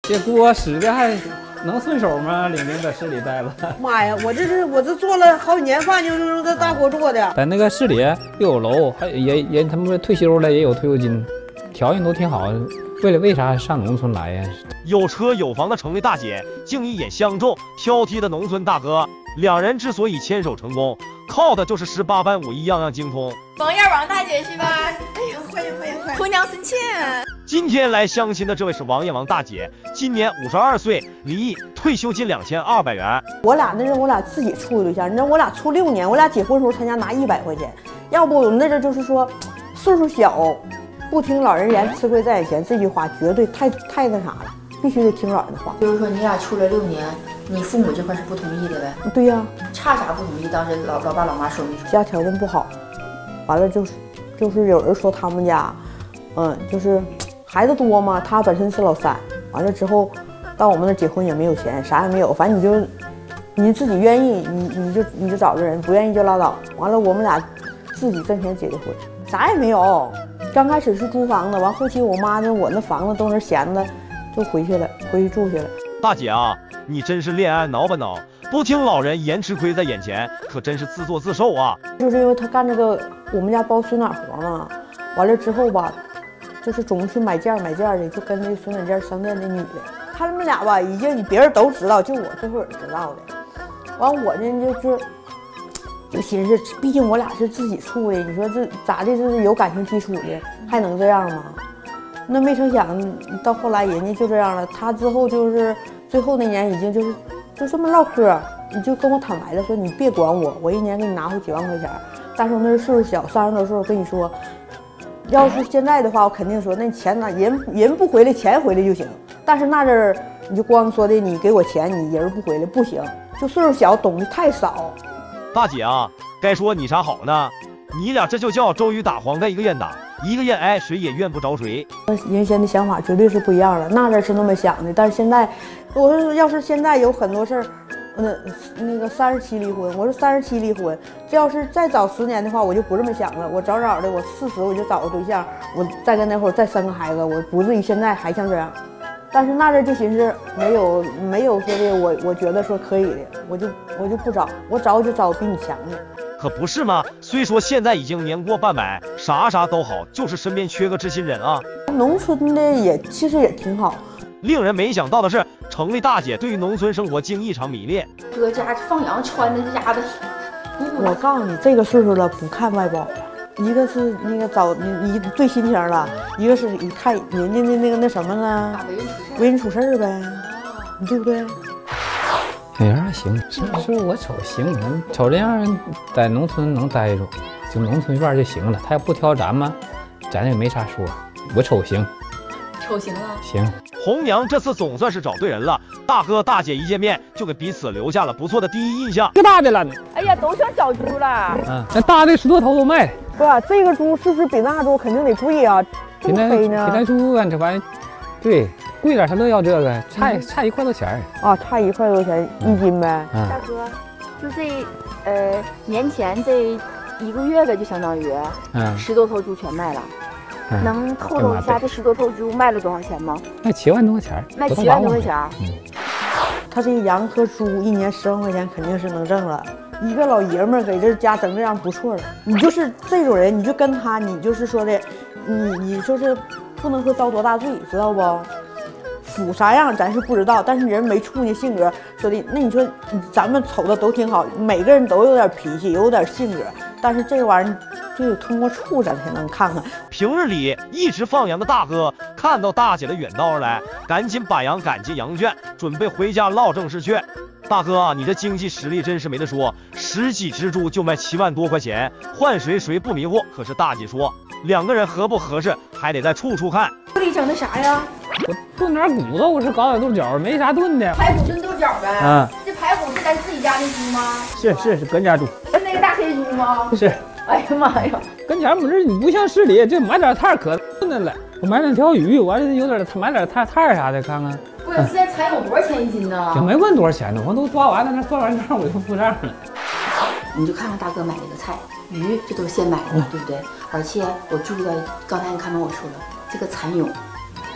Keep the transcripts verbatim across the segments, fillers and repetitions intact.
这锅使的还能顺手吗？领领在市里待了。 妈呀，我这是我这做了好几年饭，就是用这大锅做的。 在那个市里又有楼，还也也他们退休了也有退休金，条件都挺好。为了为啥上农村来呀？ 有车有房的城里大姐，竟一眼相中挑剔的农村大哥。两人之所以牵手成功，靠的就是十八般武艺样样精通。 王燕王大姐是吧？哎呀，欢迎欢迎欢迎！ 婆娘孙妾。 今天来相亲的这位是王燕王大姐，今年五十二岁，离异，退休金两千二百元。 我俩那是我俩自己处的对象，你知道我俩处六年，我俩结婚时候他家拿一百块钱，要不那阵就是说岁数小，不听老人言，吃亏在眼前，这句话绝对太太那啥了，必须得听老人的话。 就是说你俩处了六年，你父母这块是不同意的呗？ 对呀、啊， 差啥不同意？当时老老爸老妈说没说？ 家条件不好，完了就是就是有人说他们家，嗯，就是孩子多嘛，他本身是老三，完了之后到我们那结婚也没有钱，啥也没有，反正你就你自己愿意，你你就你就找个人，不愿意就拉倒。完了我们俩自己挣钱结的婚，啥也没有。刚开始是租房子，完后期我妈呢，我那房子都那闲着，就回去了，回去住去了。 大姐啊，你真是恋爱挠吧挠，不听老人言，吃亏在眼前，可真是自作自受啊！ 就是因为他干这个我们家包水暖活嘛，完了之后吧，就是总去买件买件的，就跟那水暖件商店的女的，他们俩吧，已经别人都知道，就我这会儿知道的。完我呢就是就寻思，毕竟我俩是自己处的，你说这咋的，这是有感情基础的，还能这样吗？那没成想到后来人家就这样了，他之后就是最后那年已经就是就这么唠嗑，你就跟我坦白了说你别管我，我一年给你拿回几万块钱，但是我那是岁数小，三十多岁，我跟你说，要是现在的话，我肯定说那钱拿人人不回来，钱回来就行。但是那阵儿你就光说的你给我钱，你人不回来不行，就岁数小，懂得太少。 大姐啊，该说你啥好呢？你俩这就叫周瑜打黄盖一个愿打，一个愿挨，谁也怨不着谁。 原先的想法绝对是不一样的，那阵是那么想的，但是现在，我说要是现在有很多事儿，那那个三十七离婚，我说三十七离婚，这要是再早十年的话，我就不这么想了。我早早的，我四十我就找个对象，我再跟那会儿再生个孩子，我不至于现在还像这样。但是那阵就寻思没有没有说的，我我觉得说可以的，我就我就不找，我找就找比你强的。 可不是吗？虽说现在已经年过半百，啥啥都好，就是身边缺个知心人啊。 农村的也其实也挺好。 令人没想到的是，城里大姐对于农村生活竟异常迷恋。 搁家放羊穿的这家的， 我告诉你，这个岁数了不看外包，一个是那个找你你最心情了，一个是一看人家的那个那什么了，为人处事儿呗，你对不对？ 那样还行，是是我瞅行，瞅这样在农村能待着，就农村院就行了。他要不挑咱们，咱也没啥说。我瞅行， 瞅行了， 行。 红娘这次总算是找对人了，大哥大姐一见面就给彼此留下了不错的第一印象。 这个大的了， 哎呀，都像小猪了。 嗯，那大的十多头都卖。 不是，这个猪是不是比那猪肯定得贵啊？ 现在现在猪啊，这玩意，对。贵点他乐要这个，差、嗯、差一块多钱儿啊，差一块多钱一斤呗。 嗯、 大哥，就这呃年前这一个月呗，就相当于嗯十多头猪全卖了。嗯、能透露一下这十多头猪卖了多少钱吗？ 卖七万多块钱， 卖七万多块钱。 嗯， 他这羊和猪一年十万块钱肯定是能挣了。一个老爷们儿给这家整这样不错了。你就是这种人，你就跟他，你就是说的，你你就是不能说遭多大罪，知道不？腐啥样咱是不知道，但是人没处呢，性格说的，那你说咱们瞅的都挺好，每个人都有点脾气，有点性格，但是这个玩意儿就得通过处咱才能看看。 平日里一直放羊的大哥看到大姐的远道而来，赶紧把羊赶进羊圈，准备回家落正事去。大哥啊，你这经济实力真是没得说，十几只猪就卖七万多块钱，换谁谁不迷糊。可是大姐说，两个人合不合适，还得再处处看。 这里整的啥呀？ 我炖点骨头，是搞点豆角，没啥炖的。 排骨炖豆角呗。 嗯， 这排骨是咱自己家的猪吗？ 是是是，跟家猪。 是那个大黑猪吗？ 是。 哎呀妈呀！ 跟前我们这你不像市里，这买点菜可炖的了。我买两条鱼，我有点买点菜菜啥的，看看。 不是，现在柴有多少钱一斤呢？ 也没问多少钱呢，我都抓完了，那算完账我就付账了。 你就看看大哥买这个菜，鱼这都是现买的，嗯、对不对？而且我注意到，刚才你看没我说了，这个蚕蛹。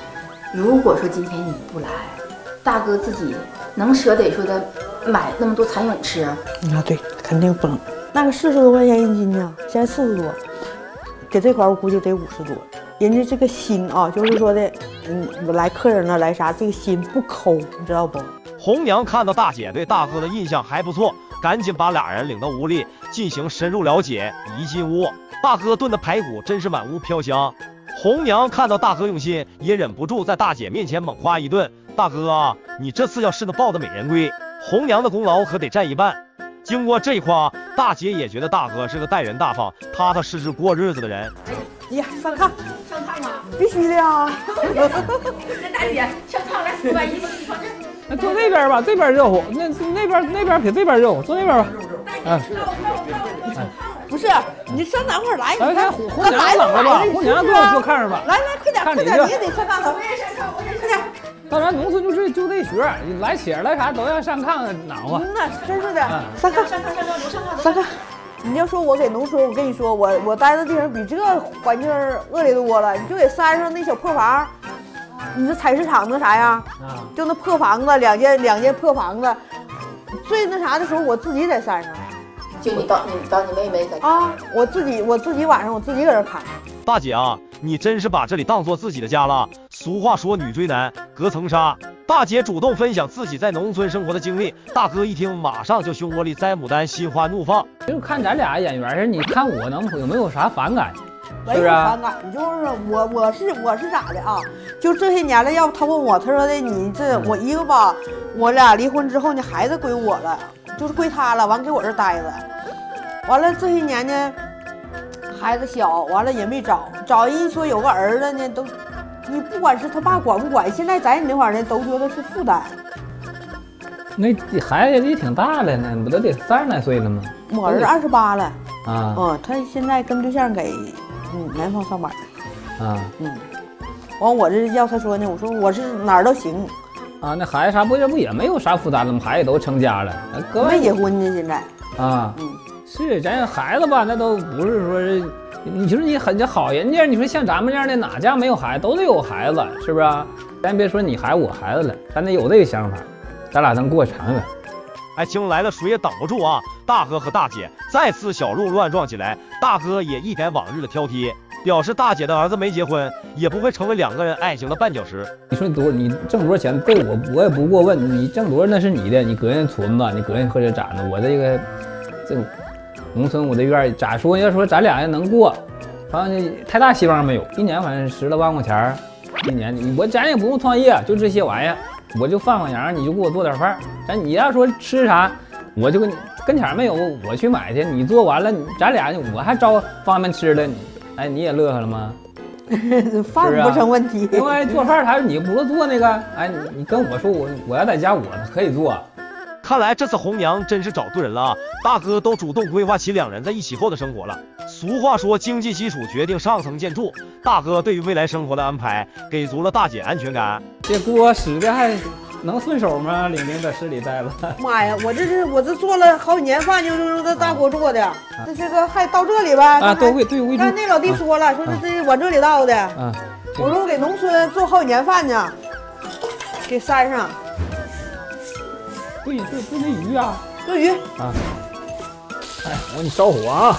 如果说今天你不来，大哥自己能舍得说的买那么多蚕蛹吃？ 啊，对，肯定不能。那个四十多块钱一斤呢，现在四十多，给这块我估计得五十多。人家这个心啊，就是说的，嗯，来客人了来啥，这个心不抠，你知道不？ 红娘看到大姐对大哥的印象还不错，赶紧把俩人领到屋里进行深入了解。一进屋，大哥炖的排骨真是满屋飘香。红娘看到大哥用心，也忍不住在大姐面前猛夸一顿：“大哥啊，你这次要是能抱的美人归，红娘的功劳可得占一半。”经过这一夸，大姐也觉得大哥是个待人大方、踏踏实实过日子的人。 哎呀，上炕， 上炕吗？ 必须的呀！ 那大姐上炕来，把衣服穿这。 那坐这边吧，这边热乎，那那边那边比这边热乎，坐那边吧。嗯。 不是，你上哪块来？ 来来，红娘冷了吧？红娘坐坐炕上吧。 来来，快点，快点，你也得上炕头。 我也上炕，我也快点。 当然，农村就这就这学，你来且来啥都要上炕暖和。 嗯呐，真是的，上炕， 上炕，上炕，上炕， 上炕。你要说我给农村，我跟你说，我我待的地方比这环境恶劣多了。你就给山上那小破房，你这菜市场那啥呀？啊，就那破房子，两间两间破房子。最那啥的时候，我自己在山上。 就你当你当你妹妹在啊，我自己我自己晚上我自己搁这看。 大姐啊，你真是把这里当做自己的家了。俗话说女追男隔层纱，大姐主动分享自己在农村生活的经历，大哥一听马上就胸窝里栽牡丹，心花怒放。 就看咱俩演员时，你看我能有没有啥反感？ 没有反感，就是我我是我是咋的啊？就这些年了，要不他问我，他说的你这我一个吧，我俩离婚之后呢，孩子归我了，就是归他了，完给我这待着。完了这些年呢，孩子小，完了也没找，找人一说有个儿子呢，都你不管是他爸管不管，现在在你那块儿呢，都觉得是负担。 那孩子也挺大了呢，不都得三十来岁了吗？ 我儿子二十八了啊， 嗯，他现在跟对象给嗯南方上班啊， 嗯，完我这要他说呢，我说我是哪儿都行啊，那孩子啥不这不也没有啥负担了吗？孩子都成家了，各没结婚呢，现在啊，嗯。是，咱孩子吧，那都不是说是，你说你很好人家，你说像咱们这样的哪家没有孩子，都得有孩子，是不是？咱别说你孩子我孩子了，咱得有这个想法，咱俩能过长远。 哎，情来了，谁也等不住啊！大哥和大姐再次小鹿乱撞起来，大哥也一改往日的挑剔，表示大姐的儿子没结婚，也不会成为两个人爱情的绊脚石。 你说多，你挣多少钱，这我我也不过问，你挣多少那是你的，你个人存吧，你个人或者咋的，我这个这。农村我这院咋说？要说咱俩能过，反正太大希望没有。一年反正十来万块钱，一年我咱也不用创业，就这些玩意儿，我就放放羊，你就给我做点饭。咱你要说吃啥，我就跟跟前没有，我去买去。你做完了，咱俩我还招方便吃的，你哎你也乐呵了吗？ 饭不成问题。 另外做饭还是你不是做那个？哎，你你跟我说我我要在家我可以做。 看来这次红娘真是找对人了啊！大哥都主动规划起两人在一起后的生活了。俗话说，经济基础决定上层建筑。大哥对于未来生活的安排，给足了大姐安全感。 这锅使的还能顺手吗？玲玲在市里待了。 妈呀，我这是我这做了好几年饭，就是这大锅做的。啊、这这个还到这里吧？ 啊，都会对会。 刚才那老弟说了，啊、说这这往这里倒的。啊，我说我给农村做好几年饭呢，给山上。 对对对，那鱼啊， 炖鱼啊！哎，我给你烧火啊！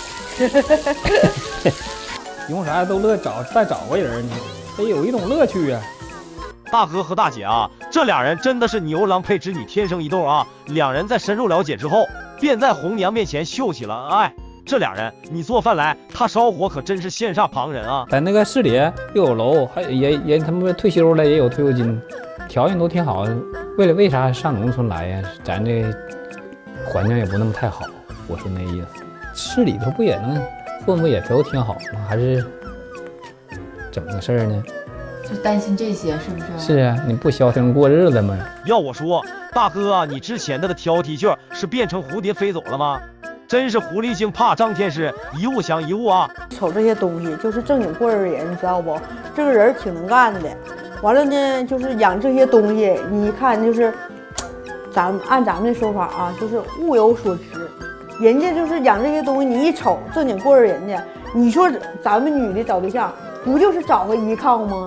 用啥都乐找再找个人呢，得有一种乐趣啊。 大哥和大姐啊，这俩人真的是牛郎配织女，天生一对啊！两人在深入了解之后，便在红娘面前秀起了恩爱。这俩人，你做饭来，他烧火可真是羡煞旁人啊！ 在那个市里又有楼，还也也他们退休了也有退休金，条件都挺好。为了为啥上农村来呀？咱这环境也不那么太好，我是那意思。市里头不也能混不也都挺好吗？还是怎么个事儿呢？ 就担心这些是不是？ 是啊，你不消停过日子吗？ 要我说，大哥啊，你之前的的挑剔劲儿是变成蝴蝶飞走了吗？真是狐狸精怕张天师，一物降一物啊！ 瞅这些东西就是正经过日人，你知道不？这个人挺能干的。完了呢，就是养这些东西，你一看就是，咱们按咱们的说法啊，就是物有所值。人家就是养这些东西，你一瞅正经过日人家，你说咱们女的找对象，不就是找个依靠吗？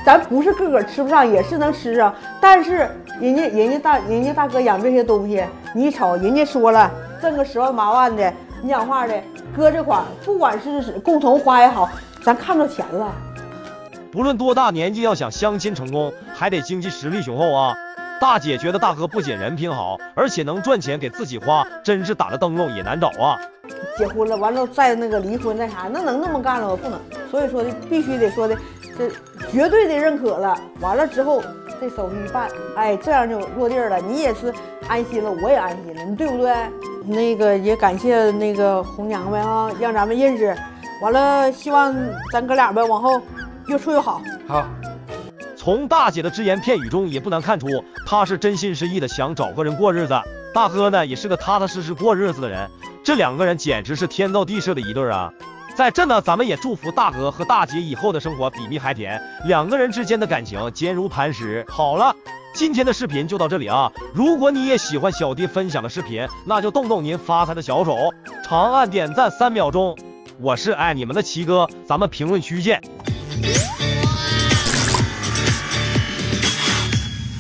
咱不是个个吃不上，也是能吃上，但是人家人家大人家大哥养这些东西，你一瞅人家说了挣个十万八万的，你讲话的搁这块，不管是共同花也好，咱看着钱了。 不论多大年纪，要想相亲成功，还得经济实力雄厚啊。大姐觉得大哥不仅人品好，而且能赚钱给自己花，真是打了灯笼也难找啊。 结婚了，完了再那个离婚再啥，那能那么干了吗？不能。所以说的必须得说的，这绝对的认可了。完了之后，这手续一办，哎，这样就落地了，你也是安心了，我也安心了，你对不对？那个也感谢那个红娘们啊，让咱们认识。完了，希望咱哥俩呗往后越处越好。 好。 从大姐的只言片语中也不难看出，她是真心实意的想找个人过日子。大哥呢，也是个踏踏实实过日子的人。这两个人简直是天造地设的一对啊！在这呢，咱们也祝福大哥和大姐以后的生活比蜜还甜，两个人之间的感情坚如磐石。好了，今天的视频就到这里啊！如果你也喜欢小弟分享的视频，那就动动您发财的小手，长按点赞三秒钟。我是爱你们的齐哥，咱们评论区见。